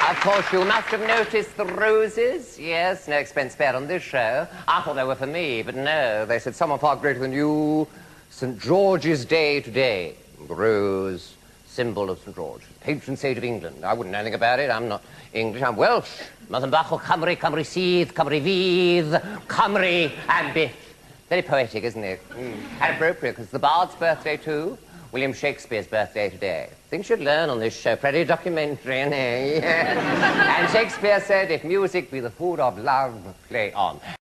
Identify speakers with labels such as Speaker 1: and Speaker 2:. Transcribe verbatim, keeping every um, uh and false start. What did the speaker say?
Speaker 1: Of course, you must have noticed the roses. Yes, no expense spared on this show. I thought they were for me, but no. They said someone far greater than you. Saint George's Day today. The rose, symbol of Saint George. Patron saint of England. I wouldn't know anything about it. I'm not English. I'm Welsh. Mother bach o Cymru, Cymru sydd, Cymru fydd, Cymru and byth. Very poetic, isn't it? Mm. And appropriate, because it's the Bard's birthday too. William Shakespeare's birthday today. Things you'd learn on this show. Pretty documentary, isn't it? And Shakespeare said, if music be the food of love, play on.